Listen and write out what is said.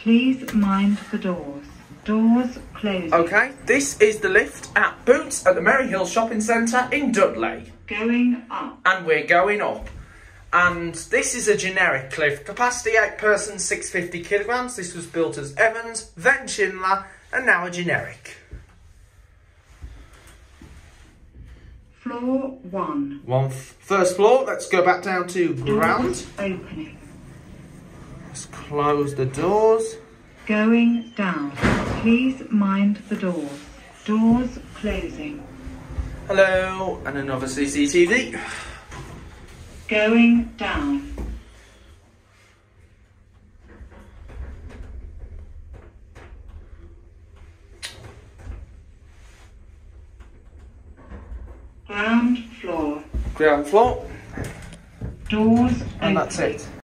Please mind the doors. Doors closing. Okay, this is the lift at Boots at the Merry Hill Shopping Centre in Dudley. Going up. And we're going up. And this is a generic lift. Capacity 8 persons, 650 kilograms. This was built as Evans, then Schindler, and now a generic. Floor 1. First floor. Let's go back down to ground. Doors opening. Let's close the doors. Going down. Please mind the doors. Doors closing. Hello, and another CCTV. Going down. Ground floor. Ground floor. Doors opening. And that's it.